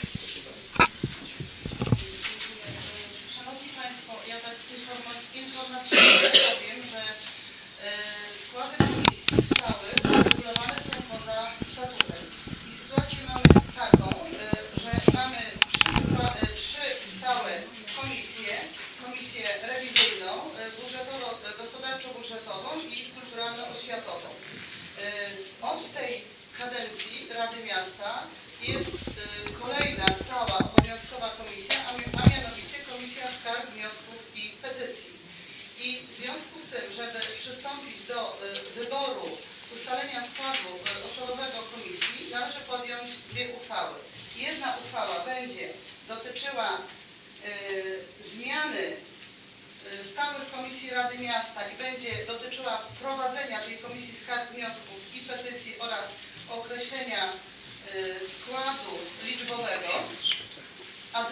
Szanowni Państwo, ja tak informacyjnie powiem, że składy komisji stałych uregulowane są poza statutem. I sytuację mamy taką, że mamy trzy stałe komisje. Komisję rewizyjną, gospodarczo-budżetową i kulturalno-oświatową. Od tej kadencji Rady Miasta jest kolejna stała obowiązkowa komisja, a mianowicie Komisja Skarg, Wniosków i Petycji. I w związku z tym, żeby przystąpić do wyboru, ustalenia składu osobowego komisji, należy podjąć dwie uchwały. Jedna uchwała będzie dotyczyła zmiany stałych komisji Rady Miasta i będzie dotyczyła wprowadzenia tej Komisji Skarg, Wniosków i Petycji oraz określenia składu liczbowego, a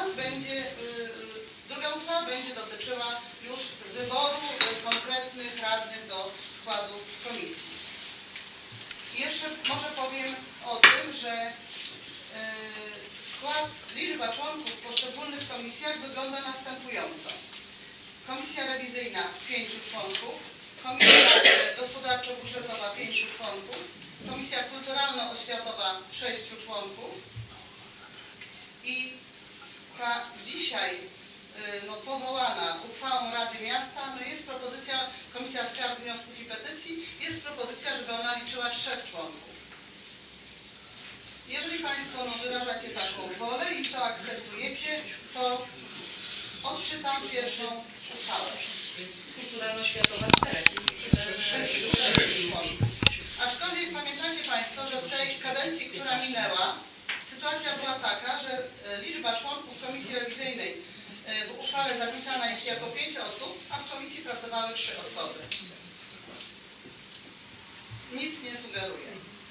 druga uchwała będzie dotyczyła już wyboru konkretnych radnych do składu komisji. I jeszcze może powiem o tym, że liczba członków w poszczególnych komisjach wygląda następująco. Komisja rewizyjna 5 członków, Komisja Gospodarczo-Budżetowa 5 członków, Komisja Kulturalno-Oświatowa 6 członków i ta dzisiaj powołana uchwałą Rady Miasta jest propozycja, Komisja Skarg, Wniosków i Petycji, jest propozycja, żeby ona liczyła 3 członków. Jeżeli Państwo wyrażacie taką wolę i to akceptujecie, to odczytam pierwszą uchwałę. Kulturalno-oświatowa 6 członków. Aczkolwiek pamiętacie Państwo, że w tej kadencji, która minęła, sytuacja była taka, że liczba członków komisji rewizyjnej w uchwale zapisana jest jako 5 osób, a w komisji pracowały 3 osoby. Nic nie sugeruję.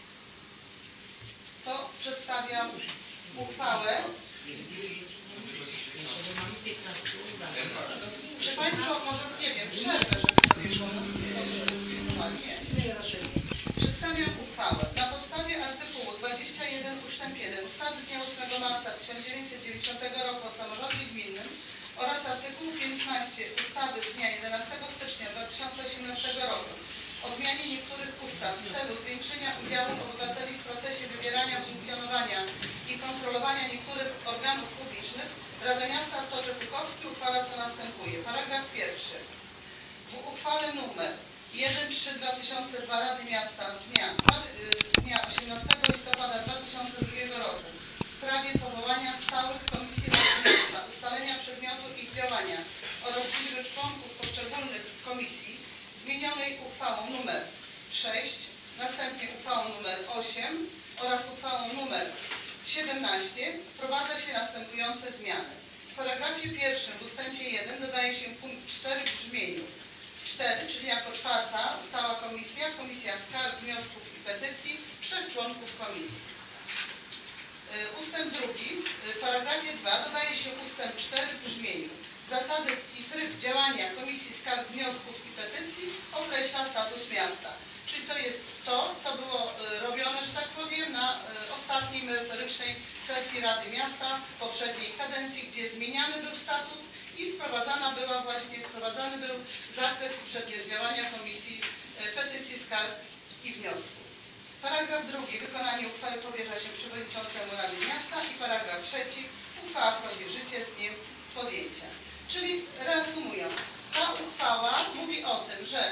To przedstawiam uchwałę. Czy Państwo może, nie wiem, przerwę, żeby sobie szanowni. Nie. Przedstawiam uchwałę. Na podstawie artykułu 21 ust. 1 ustawy z dnia 8 marca 1990 roku o samorządzie gminnym oraz artykułu 15 ustawy z dnia 11 stycznia 2018 roku o zmianie niektórych ustaw w celu zwiększenia udziału obywateli w procesie wybierania, funkcjonowania i kontrolowania niektórych organów publicznych, Rada Miasta Stoczek Łukowski uchwala co następuje. Paragraf pierwszy. W uchwale nr 1/3/2002 Rady Miasta z dnia 18 listopada 2002 roku w sprawie powołania stałych komisji Rady Miasta, ustalenia przedmiotu ich działania oraz liczby członków poszczególnych komisji zmienionej uchwałą nr 6, następnie uchwałą nr 8 oraz uchwałą nr 17 wprowadza się następujące zmiany. W paragrafie pierwszym w ustępie 1 dodaje się punkt 4 w brzmieniu 4, czyli jako czwarta stała komisja, Komisja Skarg, Wniosków i Petycji, 3 członków komisji. Ustęp drugi, w paragrafie 2 dodaje się ustęp 4 w brzmieniu zasady i tryb działania Komisji Skarg, Wniosków i Petycji określa statut miasta. Czyli to jest to, co było robione, że tak powiem, na ostatniej merytorycznej sesji Rady Miasta poprzedniej kadencji, gdzie zmieniany był statut i wprowadzany był zakres i przedmiot działania Komisji Petycji, Skarg i Wniosków. Paragraf drugi. Wykonanie uchwały powierza się przewodniczącemu Rady Miasta i paragraf trzeci. Uchwała wchodzi w życie z dniem podjęcia. Czyli reasumując, ta uchwała mówi o tym, że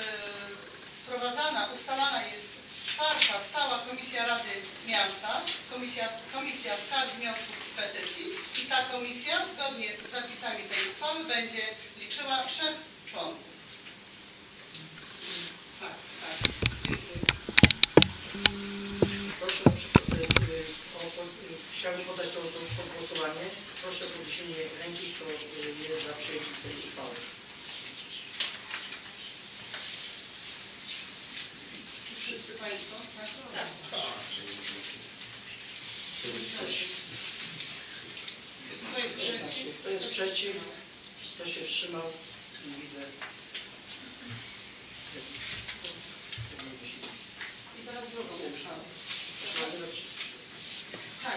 ustalana jest czwarta stała komisja Rady Miasta, Komisja Skarg, Wniosków i Petycji i ta komisja zgodnie z zapisami tej uchwały będzie liczyła 3 członków. Tak. Dziękuję. Proszę chciałbym podać to pod głosowanie. Proszę o podniesienie ręki, kto jest za przyjęciem tej uchwały. Wszyscy Państwo? Tak. Kto jest przeciw? Kto jest przeciw? Kto się wstrzymał? Nie widzę. I teraz drugą uchwałę. Tak.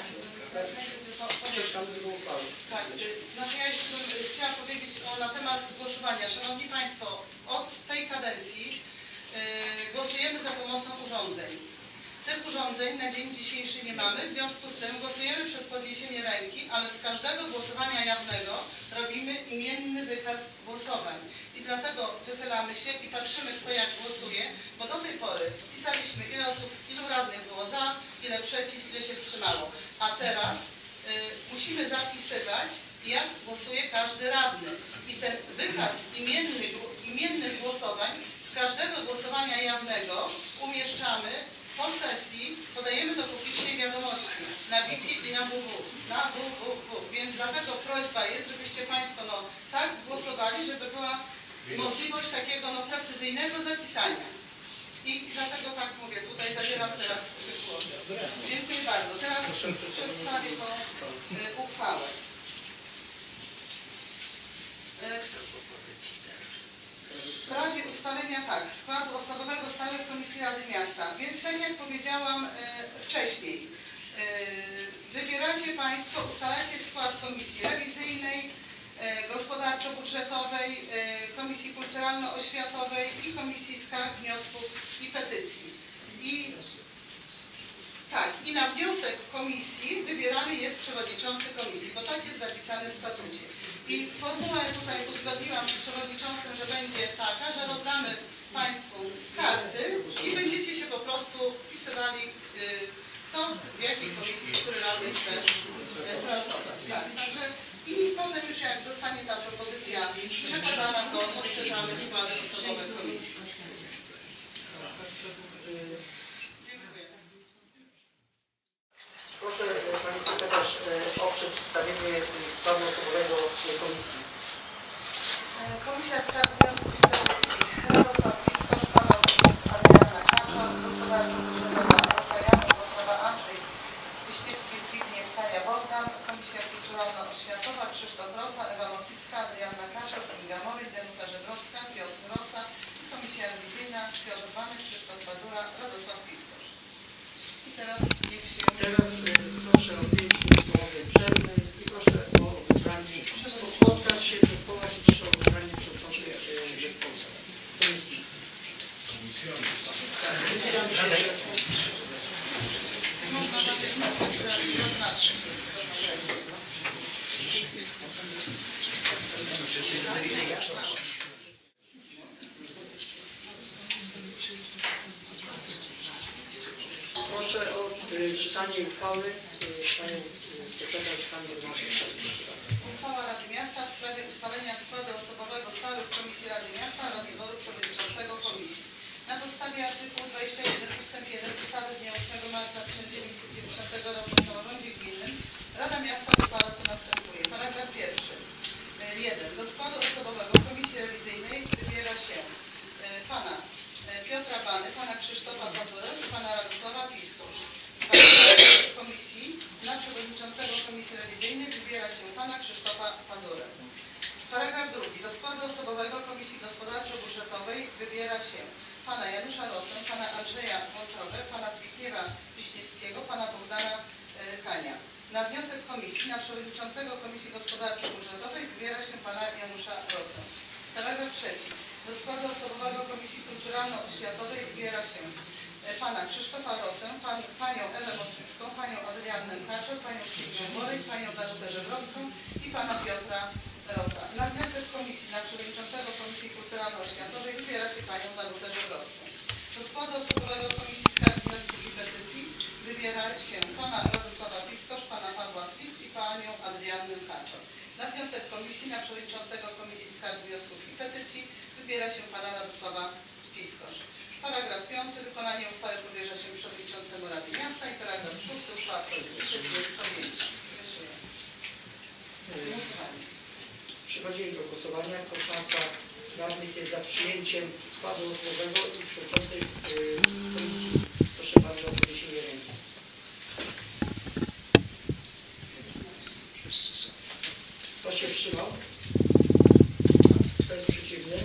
Tak. Znaczy ja jeszcze bym chciała powiedzieć na temat głosowania. Szanowni Państwo, od tej kadencji głosujemy za pomocą urządzeń. Tych urządzeń na dzień dzisiejszy nie mamy, w związku z tym głosujemy przez podniesienie ręki, ale z każdego głosowania jawnego robimy imienny wykaz głosowań. I dlatego wychylamy się i patrzymy, kto jak głosuje, bo do tej pory pisaliśmy, ilu radnych było za, ile przeciw, ile się wstrzymało. A teraz musimy zapisywać, jak głosuje każdy radny. I ten wykaz imiennych głosowań z każdego głosowania jawnego umieszczamy po sesji, podajemy do publicznej wiadomości na Wiki i na www. Więc dlatego prośba jest, żebyście Państwo tak głosowali, żeby była możliwość takiego precyzyjnego zapisania. I dlatego tak mówię, tutaj zabieram teraz głos. Dziękuję bardzo. Teraz przedstawię tą uchwałę. W sprawie ustalenia składu osobowego stałych Komisji Rady Miasta. Więc tak jak powiedziałam wcześniej, wybieracie Państwo, ustalacie skład Komisji Rewizyjnej, Gospodarczo-Budżetowej, Komisji Kulturalno-Oświatowej i Komisji Skarg, Wniosków i Petycji. I na wniosek komisji wybierany jest przewodniczący komisji, bo tak jest zapisane w statucie. I formułę tutaj uzgodniłam z przewodniczącym, że będzie taka, że rozdamy Państwu karty i będziecie się po prostu wpisywali, kto w jakiej komisji, który radny chce pracować. Także i potem już jak zostanie ta propozycja przekazana, to odczytamy składy osobowe komisji. Dziękuję. Proszę Pani Sekretarz o przedstawienie składu osobowego komisji. Komisja Skarg, Wniosków i Petycji. Radosław Piskosz, Paweł Kis, Adrianna Kaczor, Gospodarstwo Budżetowa Rosa Janusz, Andrzej Wiśniewski, Zbigniew, Tania Bogdan, Komisja Kulturalno-Oświatowa Oświatowa, Krzysztof Rosa, Ewa Mochicka, Adrianna Kaszor, Kinga Moryk, Danuta Żebrowska, Piotr Rosa, Komisja Rewizyjna, Piotr Bany, Krzysztof Pazura, Radosław Piskosz. I teraz niech się... Teraz proszę o 5 minutowej przerwy i proszę o wybranie, spotkać się w zespołach i proszę o wybranie przewodniczących zespołów komisji. Można zaznaczyć. Proszę o czytanie uchwały panią sekretarz stanu wewnętrznego. Uchwała Rady Miasta w sprawie ustalenia składu osobowego stałych Komisji Rady Miasta oraz wyboru przewodniczącego komisji. Na podstawie artykułu 21 ust. 1 ustawy z dnia 8 marca 1990 roku o samorządzie gminnym Rada Miasta uchwala co następuje. Paragraf pierwszy. 1. Do składu osobowego Komisji Rewizyjnej wybiera się pana Piotra Bany, pana Krzysztofa Pazurę i pana Radosława Piskosz. Komisji na przewodniczącego Komisji Rewizyjnej wybiera się pana Krzysztofa Pazurę. Paragraf drugi. Do składu osobowego Komisji Gospodarczo-Budżetowej wybiera się pana Janusza Rosę, pana Andrzeja Wątrobę, pana Zbigniewa Wiśniewskiego, pana Bogdana Kania. Na wniosek komisji na przewodniczącego Komisji Gospodarczo-Budżetowej wybiera się pana Janusza Rosę. Paragraf trzeci. Do składu osobowego Komisji Kulturalno-Oświatowej wybiera się pana Krzysztofa Rosę, panią Ewę Mochicką, panią Adriannę Kaczor, panią Kingę Moryk, panią Danutę Żebrowską i pana Piotra Rosa. Na wniosek komisji na przewodniczącego Komisji Kulturalno-Oświatowej wybiera się panią Danutę Żebrowską. Do składu osobowego Komisji Skarg, Wniosków i Petycji wybiera się pana Radosława Piskosz, pana Pawła Flis i panią Adriannę Kaczor. Na wniosek komisji na przewodniczącego Komisji Skarg, Wniosków i Petycji wybiera się pana Radosława Piskosz. Paragraf 5. Wykonanie uchwały powierza się przewodniczącemu Rady Miasta i paragraf 6. Uchwała wchodzi w życie z dniem podjęcia. Przechodzimy do głosowania. Kto z Państwa radnych jest za przyjęciem składu osobowego i przewodniczącej komisji? Proszę bardzo o podniesienie ręki. Kto się wstrzymał? Kto jest przeciwny?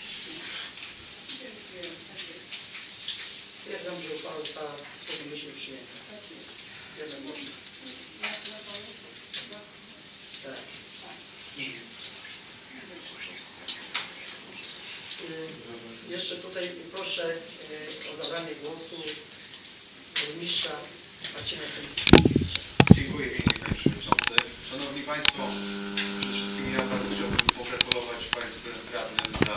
Stwierdzam, że uchwała została powinniśmy przyjęta. Jednomyślnie. Tak. Jeszcze tutaj proszę o zabranie głosu burmistrza Marcina Sędziewicza. Dziękuję pięknie, panie przewodniczący. Szanowni Państwo, przede wszystkim ja bardzo chciałbym pogratulować Państwu radnym za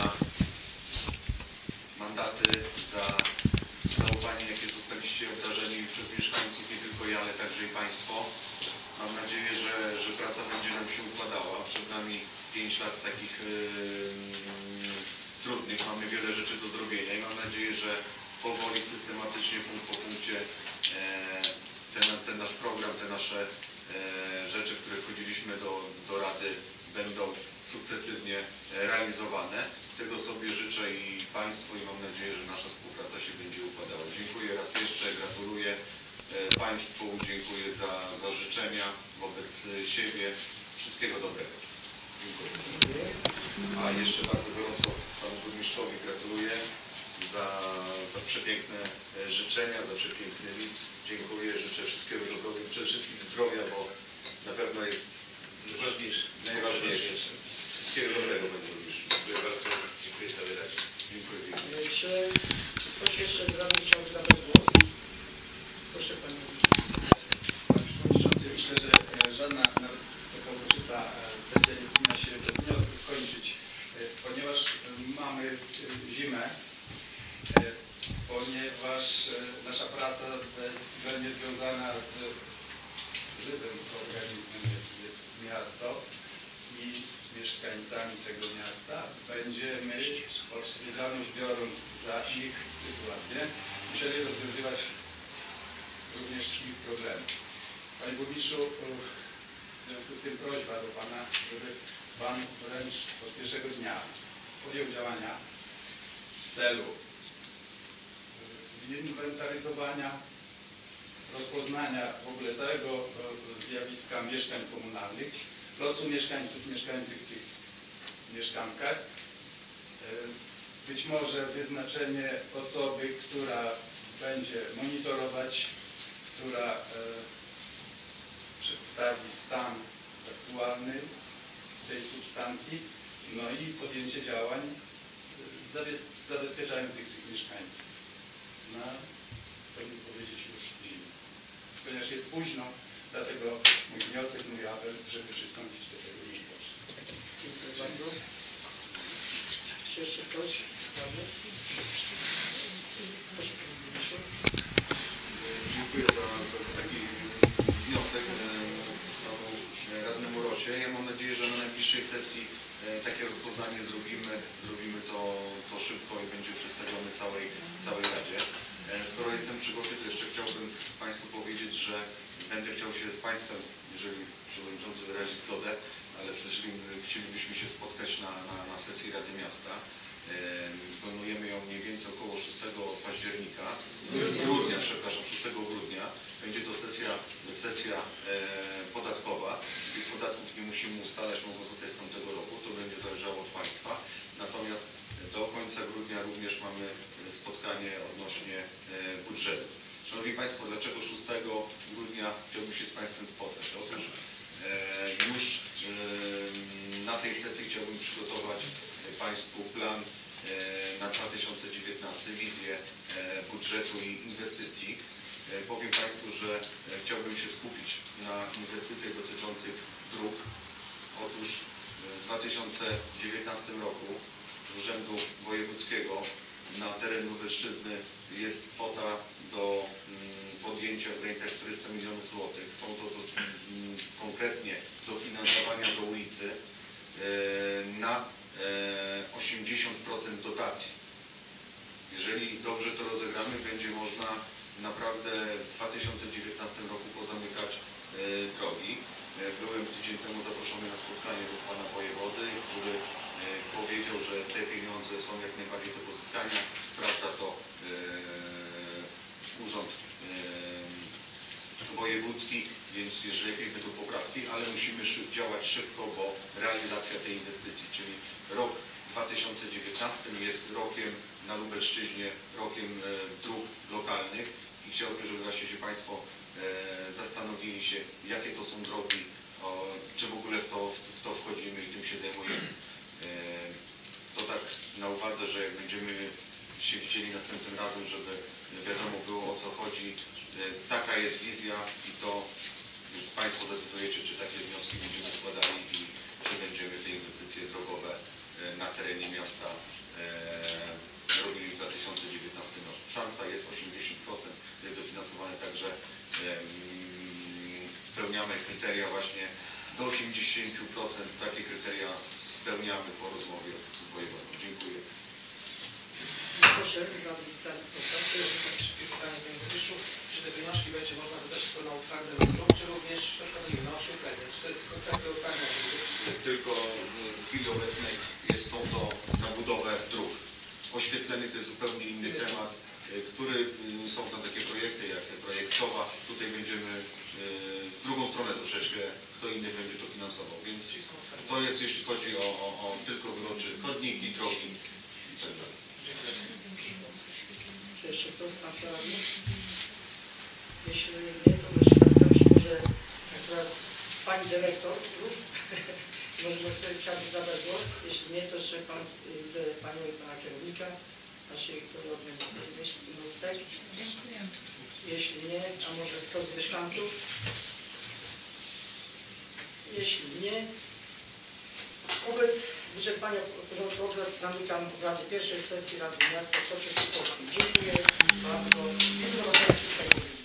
mandaty, za zaufanie, jakie zostaliście obdarzeni przez mieszkańców, nie tylko ja, ale także i Państwo. Mam nadzieję, że praca będzie nam się układała. Przed nami 5 lat takich trudnych. Mamy wiele rzeczy do zrobienia i mam nadzieję, że powoli, systematycznie, punkt po punkcie ten nasz program, te nasze rzeczy, w które wchodziliśmy do Rady, będą sukcesywnie realizowane. Tego sobie życzę i Państwu i mam nadzieję, że nasza współpraca się będzie układała. Dziękuję raz jeszcze, gratuluję Państwu, dziękuję za życzenia wobec siebie. Wszystkiego dobrego. Dziękuję. A jeszcze bardzo gorąco Panu Burmistrzowi gratuluję za przepiękne życzenia, za przepiękny list. Dziękuję, życzę wszystkiego dobrego, przede wszystkim zdrowia, bo na pewno jest najważniejsze. Wszystkiego dobrego, Panie Burmistrzu. Dziękuję bardzo, dziękuję za wyraźnie. Dziękuję pięknie. Czy ktoś jeszcze z radnych chciałby zabrać głos? Proszę Panie. Panie Przewodniczący, myślę, że żadna nawet taka uroczysta sesja nie powinna się bez wniosków kończyć, ponieważ mamy zimę, ponieważ nasza praca będzie związana z żywym organizmem, jest miasto i mieszkańcami tego miasta. Będziemy, odpowiedzialność biorąc za ich sytuację, musieli rozwiązywać również ich problemy. Panie Burmistrzu, w związku z tym prośba do Pana, żeby Pan wręcz od pierwszego dnia podjął działania w celu zinwentaryzowania, rozpoznania w ogóle całego zjawiska mieszkań komunalnych losu mieszkańców mieszkających w tych mieszkankach. Być może wyznaczenie osoby, która będzie monitorować, która przedstawi stan aktualny tej substancji, no i podjęcie działań zabezpieczających tych mieszkańców na, co by powiedzieć, już zimę. Ponieważ jest późno, dlatego mój wniosek, mój apel, żeby przystąpić do tego niezwłocznie. Dziękuję bardzo. Czy jeszcze ktoś? Dziękuję za taki wniosek panu radnemu Rosie. Ja mam nadzieję, że na najbliższej sesji takie rozpoznanie zrobimy to szybko i będzie przedstawione całej Radzie. Skoro jestem przy głosie, to jeszcze chciałbym Państwu powiedzieć, że będę chciał się z Państwem, jeżeli Przewodniczący wyrazi zgodę, ale przede wszystkim chcielibyśmy się spotkać na sesji Rady Miasta. Planujemy ją mniej więcej około 6 października, grudnia, przepraszam, 6 grudnia. Będzie to sesja podatkowa. Tych podatków nie musimy ustalać, mogą zostać z tamtego roku, to będzie zależało od Państwa. Natomiast do końca grudnia również mamy spotkanie odnośnie budżetu. Szanowni Państwo, dlaczego 6 grudnia chciałbym się z Państwem spotkać? Otóż już na tej sesji chciałbym przygotować Państwu plan na 2019, wizję budżetu i inwestycji. Powiem Państwu, że chciałbym się skupić na inwestycjach dotyczących dróg. Otóż w 2019 roku z Urzędu Wojewódzkiego na teren Lubelszczyzny jest kwota do podjęcia w granicach 400 milionów złotych. Są to konkretnie dofinansowania do ulicy na 80% dotacji. Jeżeli dobrze to rozegramy, będzie można naprawdę w 2019 roku pozamykać drogi. Byłem tydzień temu zaproszony na spotkanie do pana wojewody, który powiedział, że te pieniądze są jak najbardziej do pozyskania. Sprawdza to Urząd Wojewódzki, więc jeżeli będą poprawki, ale musimy działać szybko, bo realizacja tej inwestycji, czyli rok 2019 jest rokiem na Lubelszczyźnie, rokiem dróg lokalnych i chciałbym, żeby właśnie się Państwo zastanowili się, jakie to są drogi, czy w ogóle w to wchodzimy i tym się zajmujemy. To tak na uwadze, że jak będziemy się widzieli następnym razem, żeby wiadomo było, o co chodzi. Taka jest wizja i to Państwo decydujecie, czy takie wnioski będziemy składali i czy będziemy te inwestycje drogowe na terenie miasta robili w 2019 roku. Szansa jest 80%, jest dofinansowane, także spełniamy kryteria właśnie do 80%, takie kryteria spełniamy po rozmowie z wojewodą. Dziękuję. Proszę, Pytanie Panie Burmistrzu, czy te wnioski będzie można wydać tylko na utwardzenie dróg, czy również na oświetlenie? Czy to jest tylko kwestia utwardzenia? Tylko w chwili obecnej są to na budowę dróg. Oświetlenie to jest zupełnie inny temat, który są tam takie projekty jak projekt SOWA. Tutaj będziemy w drugą stronę troszeczkę, kto inny będzie to finansował. Więc to jest jeśli chodzi o pyskową wyroczy, chodniki, drogi i tak dalej. Czy jeszcze ktoś z Państwa radny? Jeśli nie, to może teraz Pani Dyrektor, może chciałby zabrać głos. Jeśli nie, to jeszcze widzę Panią i Pana Kierownika naszej jednostek. Dziękuję. Jeśli nie, a może ktoś z mieszkańców? Jeśli nie, wobec wyczerpania porządku obrad zamykam obrady pierwszej sesji Rady Miasta w Stoczek Słukowskim. Dziękuję bardzo.